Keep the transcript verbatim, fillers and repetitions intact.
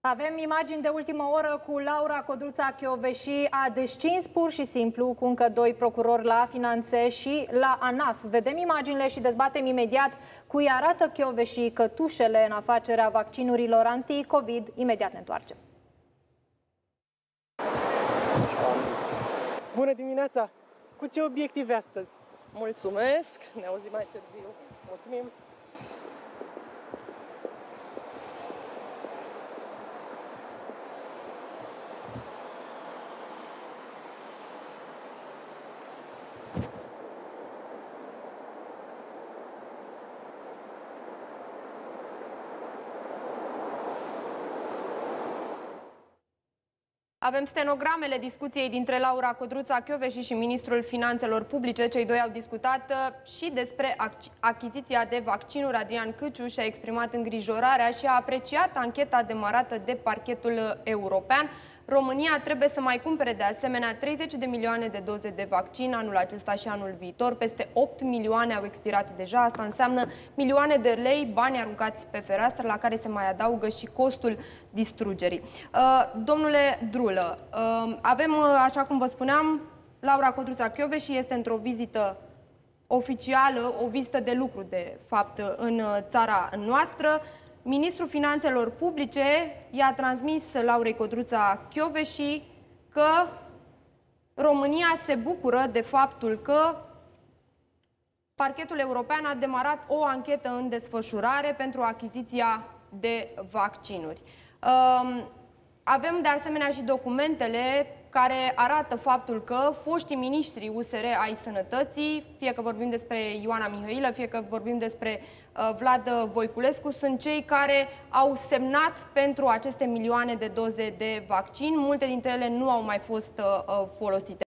Avem imagini de ultimă oră cu Laura Codruța-Kövesi. A descins pur și simplu cu încă doi procurori la Finanțe și la ANAF. Vedem imaginile și dezbatem imediat cui arată Kövesi cătușele în afacerea vaccinurilor anti-Covid. Imediat ne întoarcem. Bună dimineața! Cu ce obiective astăzi? Mulțumesc! Ne auzim mai târziu. Mulțumim! Avem stenogramele discuției dintre Laura Codruța-Kövesi și Ministrul Finanțelor Publice. Cei doi au discutat și despre achiziția de vaccinuri. Adrian Căciu și-a exprimat îngrijorarea și a apreciat ancheta demarată de parchetul european. România trebuie să mai cumpere de asemenea treizeci de milioane de doze de vaccin anul acesta și anul viitor. Peste opt milioane au expirat deja. Asta înseamnă milioane de lei, bani aruncați pe fereastră, la care se mai adaugă și costul distrugerii. Domnule Drulă, avem, așa cum vă spuneam, Laura Codruța-Kövesi este într-o vizită oficială, o vizită de lucru, de fapt, în țara noastră. Ministrul Finanțelor Publice i-a transmis Laurei Codruța-Kövesi că România se bucură de faptul că parchetul european a demarat o anchetă în desfășurare pentru achiziția de vaccinuri. Avem de asemenea și documentele care arată faptul că foștii miniștri U S R ai Sănătății, fie că vorbim despre Ioana Mihailă, fie că vorbim despre uh, Vlad Voiculescu, sunt cei care au semnat pentru aceste milioane de doze de vaccin. Multe dintre ele nu au mai fost uh, folosite.